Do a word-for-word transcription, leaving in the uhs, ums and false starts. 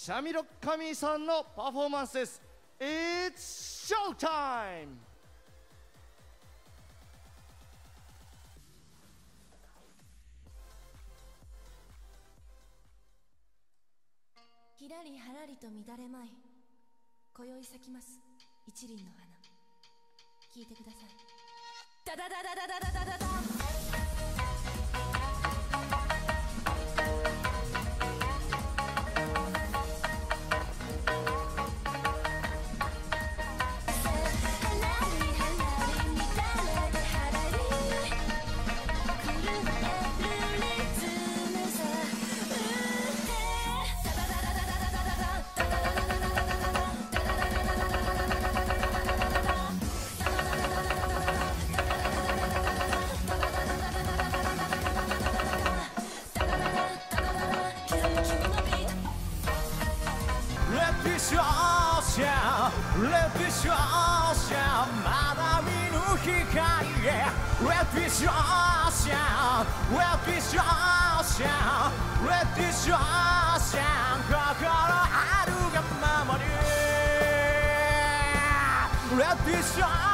シャミロカミさんのパフォーマンスです。 It's Showtime! ひらりはらりと乱れまい、今宵咲きます一輪の花。聞いてください。ダダダダダダダダダダ。 レピショーシャンまだ見ぬ光へレピショーシャンレピショーシャンレピショーシャン心あるがままにレピショー